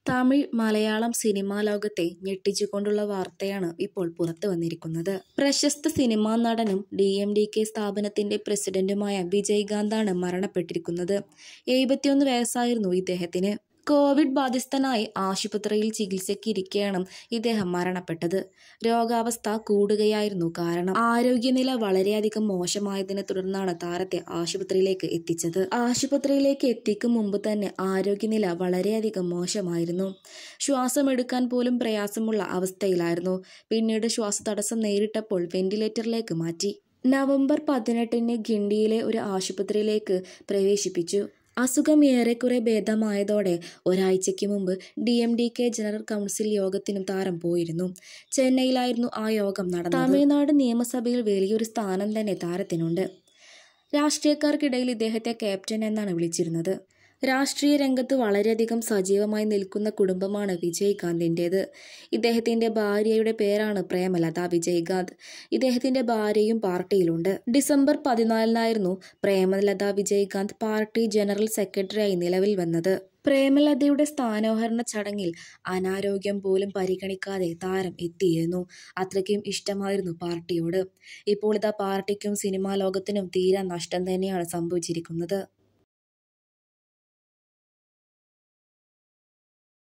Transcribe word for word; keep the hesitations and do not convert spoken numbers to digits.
Tamil, Malayalam cinema ലോകത്തെ ഞെട്ടിച്ചുകൊണ്ടുള്ള വാർത്തയാണ് ഇപ്പോൾ പുറത്തു വന്നിരിക്കുന്നത്. പ്രശസ്ത സിനിമാ നടനും ഡി എം ഡി കെ സ്ഥാപനത്തിന്റെ പ്രസിഡന്റുമായ വിജയകാന്താണ് മരണപ്പെട്ടിരിക്കുന്നത്. എഴുപത്തിയൊന്ന് വയസ്സായിരുന്നു ഇദ്ദേഹത്തിന്. കോവിഡ് ബാധിതനായി ആശുപത്രിയിൽ ചികിത്സയ്ക്കിരിക്കെയാണ് ഇദ്ദേഹം മരണപ്പെട്ടത്. രോഗാവസ്ഥ കൂടുകയായിരുന്നു കാരണം. ആരോഗ്യനില വളരെയധികം മോശമായതിനെ തുടർന്നാണ് താരത്തെ ആശുപത്രിയിലേക്ക് എത്തിച്ചത്. ആശുപത്രിയിലേക്ക് എത്തിക്കും മുമ്പ് തന്നെ ആരോഗ്യനില വളരെയധികം മോശമായിരുന്നു. ശ്വാസമെടുക്കാൻ പോലും പ്രയാസമുള്ള അവസ്ഥയിലായിരുന്നു. പിന്നീട് ശ്വാസതടസ്സം നേരിട്ടപ്പോൾ വെന്റിലേറ്ററിലേക്ക് മാറ്റി. നവംബർ പതിനെട്ടിന് ഗിണ്ടിയിലെ ഒരു ആശുപത്രിയിലേക്ക് പ്രവേശിപ്പിച്ചു. അസുഖം ഏറെക്കുറെ ഭേദമായതോടെ ഒരാഴ്ചയ്ക്ക് മുമ്പ് D M D K general council യോഗത്തിനും താരം പോയിരുന്നു. ചെന്നൈയിലായിരുന്നു ആ യോഗം നടന്നത്. തമിഴ്നാട് നിയമസഭയിൽ വലിയൊരു സ്ഥാനം തന്നെ താരത്തിനുണ്ട്. രാഷ്ട്രീയക്കാർക്കിടയിൽ ഇദ്ദേഹത്തെ ക്യാപ്റ്റൻ എന്നാണ് വിളിച്ചിരുന്നത്. രാഷ്ട്രീയ രംഗത്ത് വളരെയധികം സജീവമായി നിൽക്കുന്ന കുടുംബമാണ് വിജയകാന്തിൻ്റേത്. ഇദ്ദേഹത്തിൻ്റെ ഭാര്യയുടെ പേരാണ് പ്രേമലത വിജയകാന്ത്. ഇദ്ദേഹത്തിൻ്റെ ഭാര്യയും പാർട്ടിയിലുണ്ട്. ഡിസംബർ പതിനാലിനായിരുന്നു പ്രേമലത വിജയകാന്ത് പാർട്ടി ജനറൽ സെക്രട്ടറിയായി നിലവിൽ വന്നത്. പ്രേമലതയുടെ സ്ഥാനാരോഹണ ചടങ്ങിൽ അനാരോഗ്യം പോലും പരിഗണിക്കാതെ താരം എത്തിയിരുന്നു. അത്രയ്ക്കും ഇഷ്ടമായിരുന്നു പാർട്ടിയോട്. ഇപ്പോൾ ഇതാ പാർട്ടിക്കും സിനിമാ ലോകത്തിനും തീരാ നഷ്ടം തന്നെയാണ് സംഭവിച്ചിരിക്കുന്നത്.